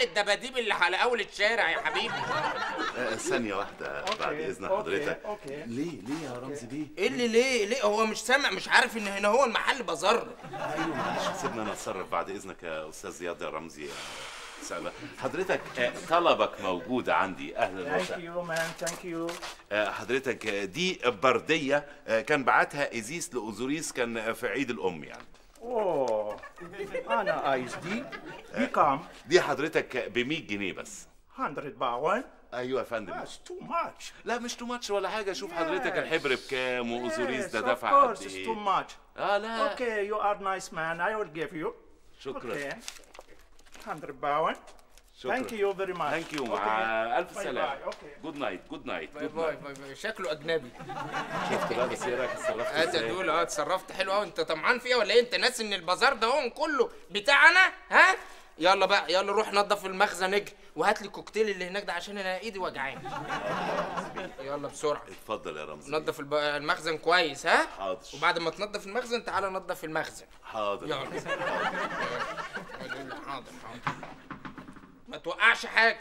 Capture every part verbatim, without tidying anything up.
محل الدباديب اللي على اول الشارع يا حبيبي. آه، ثانية واحدة بعد إذن حضرتك. ليه ليه يا رمزي بيه؟ ايه اللي ليه ليه هو مش سامع مش عارف ان هنا هو المحل بازار؟ أيوه معلش سيبنا أنا أتصرف بعد إذنك يا أستاذ زياد يا رمزي. سلام حضرتك، آه، طلبك موجود عندي. أهلا وسهلا. ثانك يو مان ثانك يو. حضرتك آه، دي بردية آه، كان بعتها إيزيس لأوزوريس كان في عيد الأم يعني. اوه انا عايز دي. دي كام؟ دي حضرتك ب مية جنيه بس. مية باون. ايوه يا فندم. That's too much. لا مش تو ماتش ولا حاجه. شوف Yes. حضرتك الحبر بكام واوزوريس ده Yes, دفع of قد course, it's ايه. too much. اه لا. Okay, you are nice man. I will give you. شكرا. Okay. مية باون. شكرا. Thank you very much. ثانك يو. Okay. مع الف Bye سلامه. bye. Okay. جود نايت جود نايت. باي باي باي باي. شكله اجنبي. شفت بقى بس ايه رايك اتصرفت هات ازاي؟ دول. اه اتصرفت حلو قوي. انت طمعان فيها ولا ايه؟ انت ناسي ان البازار ده هون كله بتاعنا؟ ها يلا بقى يلا روح نظف المخزن اجي وهات لي الكوكتيل اللي هناك ده عشان انا ايدي وجعاني. يلا بسرعه. اتفضل يا رمزي. نظف الب... المخزن كويس. ها حاضر. وبعد ما تنظف المخزن تعالى نظف المخزن. حاضر. يلا. حاضر حاضر. ما توقعش حاجه.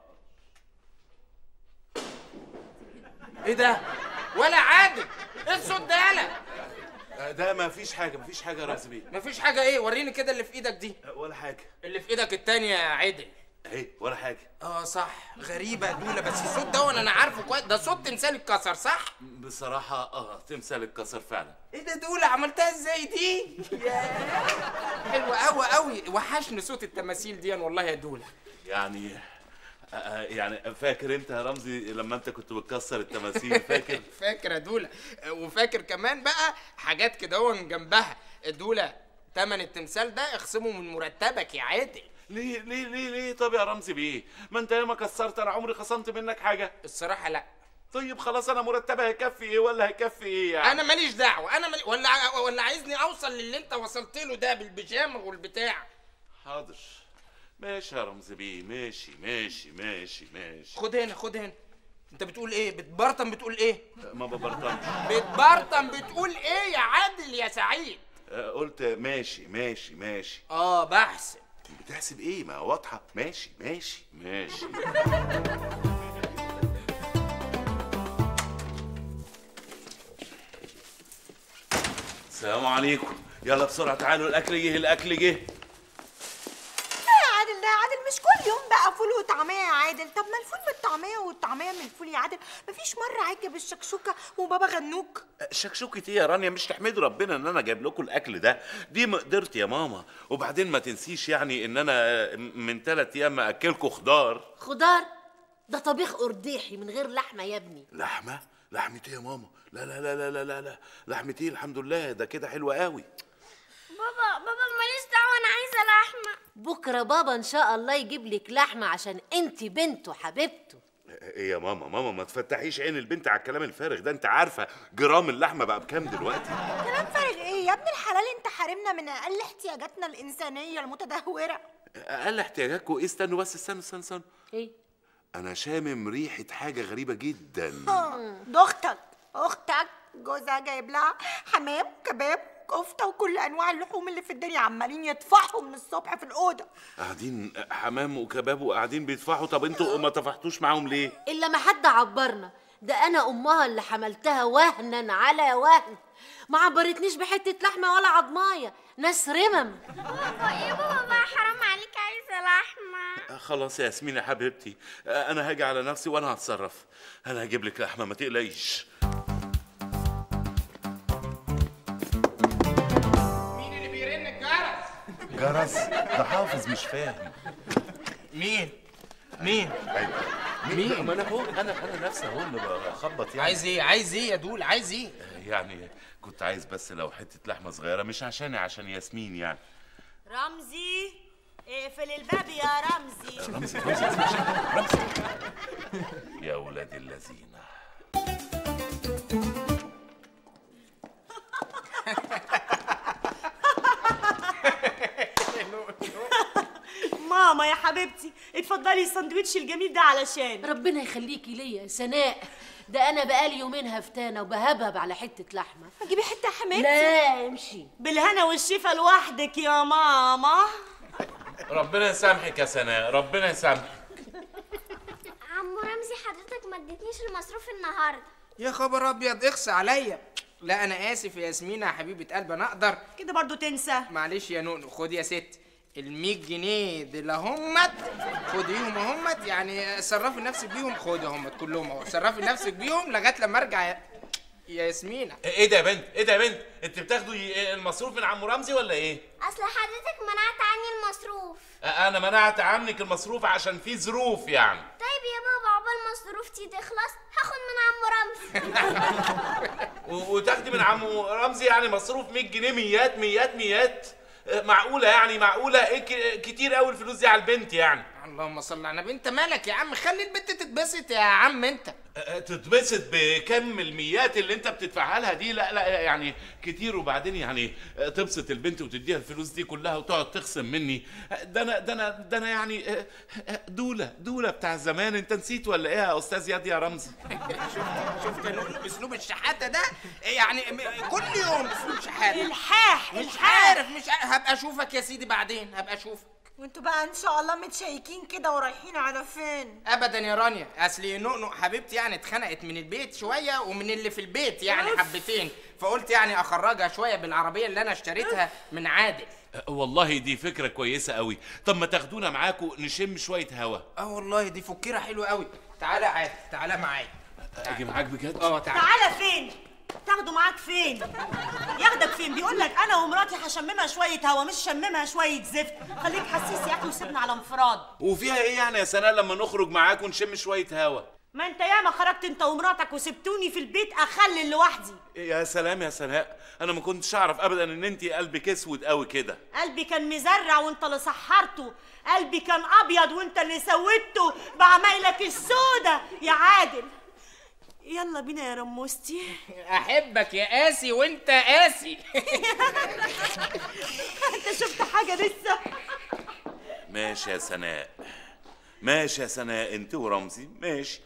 ايه ده؟ ولا عادل. ايه الصوت ده يالا؟ ده ما فيش حاجه ما فيش حاجه يا رمزي بيه. مفيش حاجه. ايه؟ وريني كده اللي في ايدك دي. ولا حاجه. اللي في ايدك التانية يا عادل. اهي ولا حاجه. اه صح. غريبة يا دولة بس الصوت ده انا عارفه كويس. ده صوت تمثال اتكسر صح؟ بصراحه اه تمثال اتكسر فعلا. ايه ده دولة عملتها ازاي دي؟ ياه حلوة قوي قوي. وحشني صوت التماثيل دي والله يا دولة. يعني آه يعني فاكر انت يا رمزي لما انت كنت بتكسر التماثيل؟ فاكر؟ فاكر يا دولة. وفاكر كمان بقى حاجات كده هو جنبها. دولة تمن التمثال ده اخصمه من مرتبك يا عادل. ليه ليه ليه ليه طب يا رمزي بيه؟ ما انت ياما كسرت. انا عمري خصمت منك حاجه؟ الصراحة لا. طيب خلاص انا مرتبها هيكفي ايه ولا هيكفي ايه يعني؟ انا ماليش دعوة. انا مالي... ولا ع- ولا عايزني اوصل للي انت وصلت له ده بالبيجامة والبتاع. حاضر ماشي يا رمزي بيه. ماشي ماشي ماشي ماشي. خد هنا خد هنا. انت بتقول ايه؟ بتبرطم بتقول ايه؟ ما ببرطمش. بتبرطم بتقول ايه يا عادل يا سعيد؟ آه، قلت ماشي ماشي ماشي. اه بحسب. بتحسب ايه؟ ما واضحه. ماشي ماشي ماشي. السلام عليكم. يلا بسرعه تعالوا الاكل جه الاكل جه. يا عادل ده يا عادل مش كل يوم بقى فول وطعميه يا عادل. طب ما الفول بالطعميه والطعميه من الفول يا عادل. مفيش مره عجب الشكشوكه وبابا غنوج؟ شكشوكة ايه يا رانيا؟ مش تحمدوا ربنا ان انا جايب لكم الاكل ده؟ دي مقدرتي يا ماما. وبعدين ما تنسيش يعني ان انا من ثلاث ايام ماكلكم خضار. خضار؟ ده طبيخ قرديحي من غير لحمه يا ابني. لحمه؟ لحمه ايه يا ماما؟ لا لا لا لا لا لا لا لحمه ايه؟ الحمد لله ده كده حلوه قوي. بابا بابا ماليش دعوه انا عايزه لحمه. بكره بابا ان شاء الله يجيب لك لحمه عشان انت بنته حبيبته. ايه يا ماما؟ ماما ما تفتحيش عين البنت على الكلام الفارغ ده. انت عارفه جرام اللحمه بقى بكام دلوقتي؟ كلام فارغ ايه يا ابن الحلال؟ انت حارمنا من اقل احتياجاتنا الانسانيه المتدهوره. اقل احتياجاتكم ايه؟ استنوا بس استنوا استنوا استنوا. ايه؟ انا شامم ريحه حاجه غريبه جدا. ده اختك اختك جوزها جايب لها حمام كباب كفته وكل انواع اللحوم اللي في الدنيا عمالين يطفحوا من الصبح في الاوضه. قاعدين حمام وكباب وقاعدين بيدفعوا. طب انتوا ما طفحتوش معاهم ليه؟ الا ما حد عبرنا. ده انا امها اللي حملتها وهنا على وهن. ما عبرتنيش بحته لحمه ولا عضمايه. ناس رمم. بابا ايه بابا بقى حرام عليك عايزه لحمه. آه خلاص يا ياسمين يا حبيبتي. آه انا هاجي على نفسي وانا هتصرف. انا هجيب لك لحمه ما تقلقيش. مين اللي بيرن الجرس؟ جرس؟ ده حافظ مش فاهم. مين؟ مين؟ مين؟ ما انا هو انا انا نفسي اهو اللي بخبط يعني. عايز ايه؟ عايز ايه يا دول؟ عايز ايه؟ يعني كنت عايز بس لو حته لحمه صغيره مش عشاني عشان ياسمين يعني. رمزي اقفل الباب يا رمزي. رمزي رمزي رمزي يا ولاد الذين. ماما يا حبيبتي اتفضلي الساندوتش الجميل ده علشان. ربنا يخليكي ليا يا سناء. ده انا بقالي يومين هفتانه وبهبهب على حته لحمه. جيبي حته حماتي. لا امشي. بالهنا والشفا لوحدك يا ماما. ربنا يسامحك يا سناء، ربنا يسامحك. عمو رمزي حضرتك ما اديتنيش المصروف النهارده. يا خبر ابيض، اخصى عليا. لا انا اسف يا ياسمينة يا حبيبه قلبي، انا اقدر. كده برضو تنسى؟ معلش يا نونو، خد يا ست ال مية جنيه دول همت، خديهم همت، يعني صرفي نفسك بيهم، خدي همت كلهم اهو، صرفي نفسك بيهم لغايه لما ارجع يا, يا ياسمينة. ايه ده يا بنت؟ ايه ده يا بنت؟ انت بتاخدوا المصروف من عمو رمزي ولا ايه؟ اصل حضرتك منعت عني المصروف. انا منعت عنك المصروف عشان في ظروف يعني. طيب يا بابا عقبال مصروفتي تخلص هاخد من عمو رمزي. وتاخدي من عمو رمزي يعني مصروف مية جنيه؟ ميات ميات ميات؟ معقولة يعني؟ معقولة؟ ايه كتير قوي الفلوس دي على البنت يعني؟ اللهم صل على النبي. انت مالك يا عم؟ خلي البنت تتبسط يا عم انت. تتبسط بكم الميات اللي انت بتدفعها لها دي؟ لا لا يعني كتير. وبعدين يعني تبسط البنت وتديها الفلوس دي كلها وتقعد تخصم مني؟ ده انا ده انا ده انا يعني دولة دولة بتاع زمان. انت نسيت ولا ايه يا استاذ ياد يا رمزي؟ شفت شفت اسلوب الشحاتة ده؟ يعني كل يوم اسلوب شحاتة. الحاح مش عارف مش عارف. هبقى اشوفك يا سيدي بعدين، هبقى اشوفك. وانتوا بقى ان شاء الله متشيكين كده ورايحين على فين؟ ابدا يا رانيا، اصل نؤنؤ حبيبتي يعني اتخنقت من البيت شويه ومن اللي في البيت يعني حبتين، فقلت يعني اخرجها شويه بالعربيه اللي انا اشتريتها من عادل. والله دي فكره كويسه قوي. طب ما تاخدونا معاكم نشم شويه هوا؟ اه والله دي فكره حلوه قوي. تعالى يا عادل، تعالى معايا. اجي معاك بجد؟ اه تعالى. تعالى فين؟ تاخده معاك فين؟ ياخدك فين؟ بيقول لك انا ومراتي هشممها شويه هوا، مش شممها شويه زفت. خليك حسيس يا اخي وسيبنا على انفراد. وفيها ايه يعني يا سناء لما نخرج معاك ونشم شويه هوا؟ ما انت ياما خرجت انت ومراتك وسبتوني في البيت اخلل لوحدي. يا سلام يا سناء، انا ما كنتش اعرف ابدا ان انت قلبك اسود قوي كده. قلبي كان مزرع وانت اللي سحرته، قلبي كان ابيض وانت اللي سودته بعمايلك السودة يا عادل. يلا بينا يا رموستي. احبك يا قاسي وانت قاسي. انت شفت حاجه لسه؟ ماشي يا سناء، ماشي يا سناء، انت ورمزي ماشي.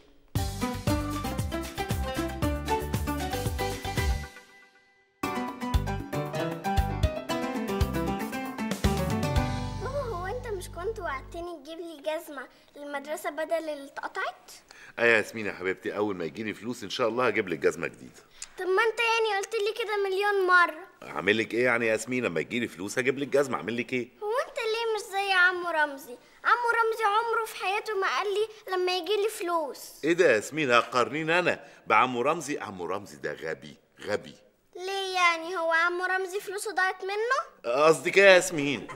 كنت وعدتني تجيب لي جزمه للمدرسه بدل اللي اتقطعت؟ ايه يا ياسمين يا حبيبتي، اول ما يجيلي فلوس ان شاء الله هجيب لك جزمه جديده. طب ما انت يعني قلت لي كده مليون مره. اعمل لك ايه يعني يا ياسمين؟ لما يجيلي فلوس هجيب لك جزمه، اعمل لك ايه؟ هو انت ليه مش زي عمو رمزي؟ عمو رمزي عمره في حياته ما قال لي لما يجيلي فلوس. ايه ده يا ياسمين؟ هتقارنيني انا بعمو رمزي؟ عمو رمزي ده غبي غبي. ليه يعني؟ هو عمو رمزي فلوسه ضاعت منه؟ قصدك ايه يا ياسمين؟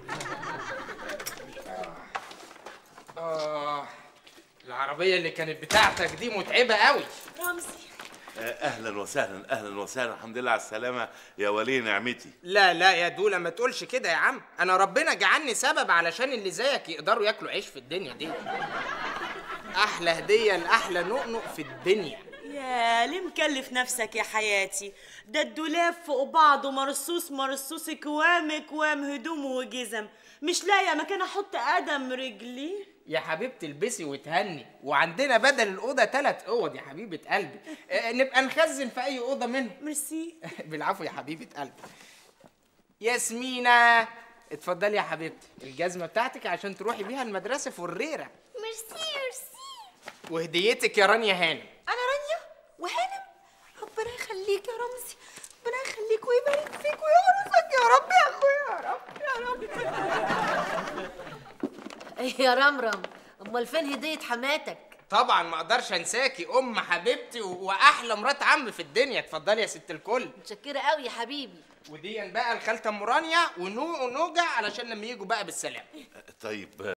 آه العربية اللي كانت بتاعتك دي متعبة قوي. رمزي اهلا وسهلا، اهلا وسهلا، الحمد لله على السلامة يا ولي نعمتي. لا لا يا دولة ما تقولش كده يا عم، أنا ربنا جعلني سبب علشان اللي زيك يقدروا ياكلوا عيش في الدنيا دي. أحلى هدية لأحلى نؤنؤ في الدنيا. يا ليه مكلف نفسك يا حياتي؟ ده الدولاب فوق بعضه مرصوص مرصوص كوام كوام هدوم وجزم، مش لاقيه مكان احط قدم رجلي. يا حبيبتي البسي وتهني، وعندنا بدل الأوضة ثلاث أوض يا حبيبة قلبي، أه نبقى نخزن في أي أوضة منهم. ميرسي. بالعفو يا حبيبة قلبي. ياسمينة اتفضلي يا حبيبتي، الجزمة بتاعتك عشان تروحي بيها المدرسة في الريرة. ميرسي ميرسي. وهديتك يا رانيا هانم. انا رانيا وهانم؟ ربنا يخليك يا رمزي، ربنا يخليك ويبارك فيك ويعرفك يا رب يا اخويا، يا رب يا رب. يا رمرم، امال فين هديه حماتك؟ طبعا ما اقدرش انساكي ام حبيبتي واحلى مرات عم في الدنيا. اتفضلي يا ست الكل. متشكره قوي يا حبيبي. ودي بقى الخالته ام رانيا ونو ونوجع علشان لما يجوا بقى بالسلامه. طيب